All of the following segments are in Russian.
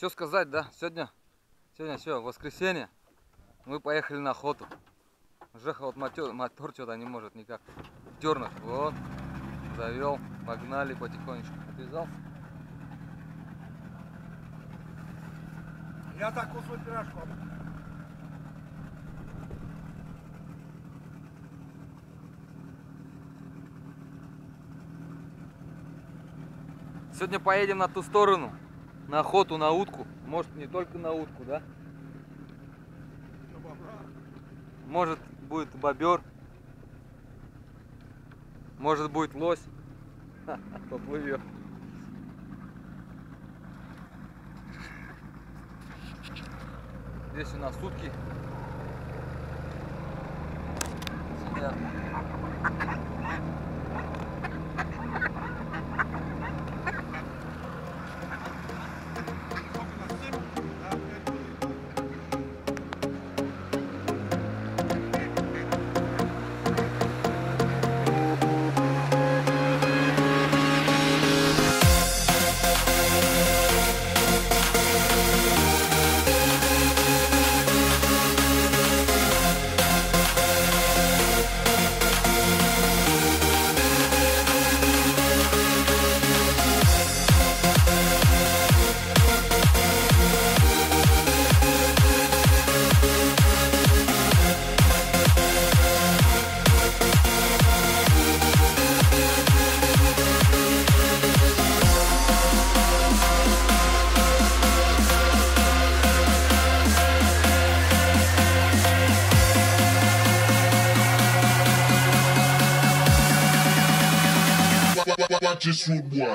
Что сказать, да? Сегодня все, воскресенье. Мы поехали на охоту. Жеха вот мотор что-то не может никак дернуть. Вот, завел, погнали потихонечку. Отвязался. Я так кусаю пирожку. Сегодня поедем на ту сторону, на охоту, на утку. Может, не только на утку, да? Может, будет бобер. Может, будет лось. Поплывет. Здесь у нас утки сидят. Just rude boy.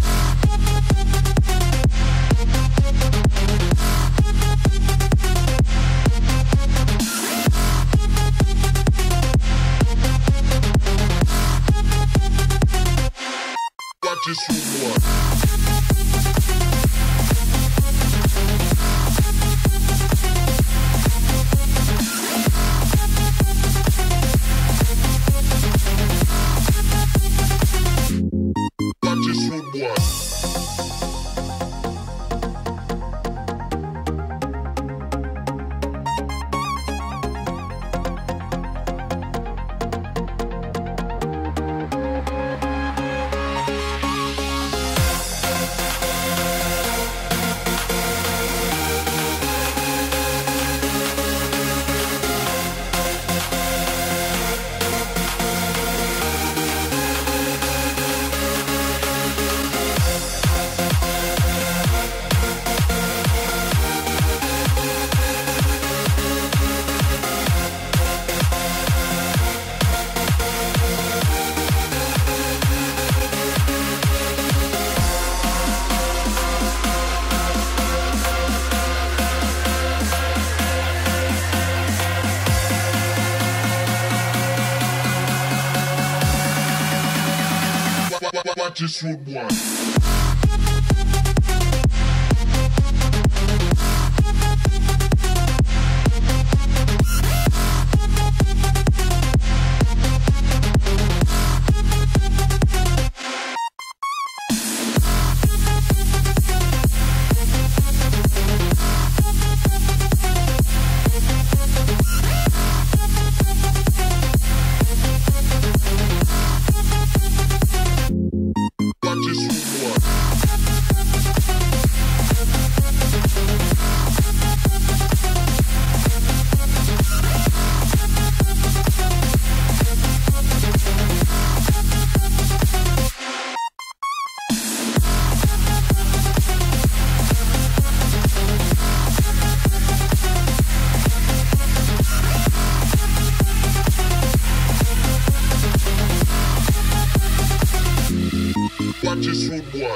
Just rude boy. Just rude boy. Just rude boy.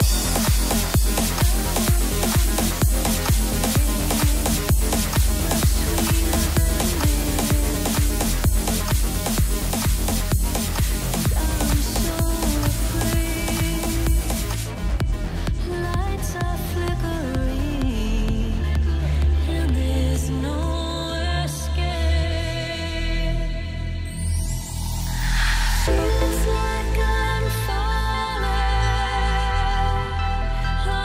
Feels like I'm falling.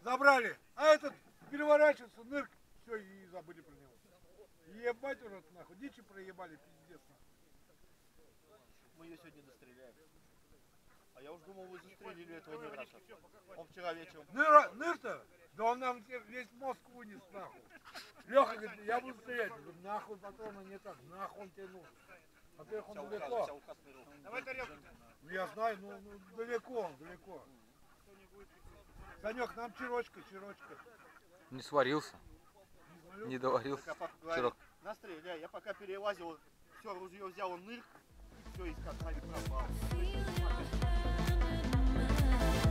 Забрали. А этот переворачивается, нырк, все, и забыли про него. Ебать уже нахуй. Дичи проебали, пиздец. Мы ее сегодня достреляем. А я уж думал, вы застрелили этого нырка. Он вчера вечером... Ныр-то? Да он нам весь мозг вынес нахуй. Леха говорит, я буду стрелять. Я говорю, нахуй патрона не так, нахуй он тебе нужен. Во-первых, он далеко. Давай тарелку. Ну я знаю, ну далеко он, далеко. Санек, нам чирочка. Не сварился, не доварился. Чирок. Настреляй, я пока перелазил, все, ружье взял, он нырк, все, и скакали пропал.